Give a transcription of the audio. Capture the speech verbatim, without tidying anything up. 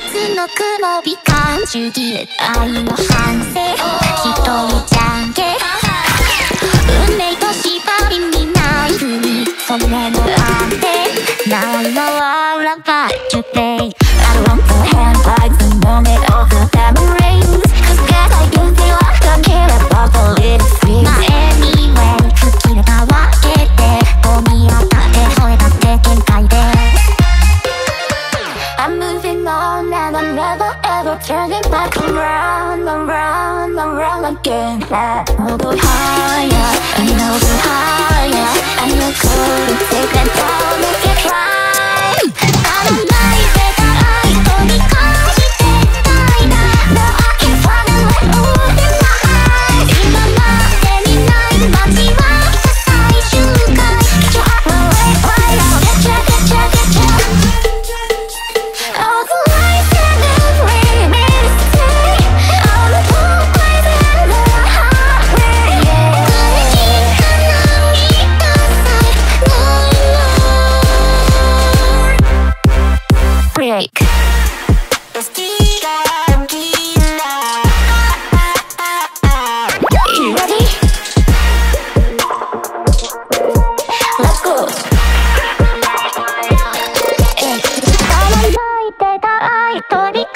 つの雲美観主義愛の反省一人じゃんけ運命と縛りにないふりそれの安定ないのはラバートゥペイ I don't want the handbags and no need of the diamond rings Cause guess I do feel I don't care about the little things まあ anyway 吹き出たわけでゴミ当たってそれだって限界でI'm moving on and I'm never ever turning back around, around, around again. I'll go higher, and I'll go higher, and you couldn't take that down if you tried. I don't like it, I don't need to No, I can't find it like ooh in my eyes. 今までにない街は最終回 Get your heart right, right now. Getcha, getcha, getcha. All the lights and every mistake All the blue waves and the highway Yeah 繰り返さないください No, no Break You ready? Let's go えい I don't like that I don't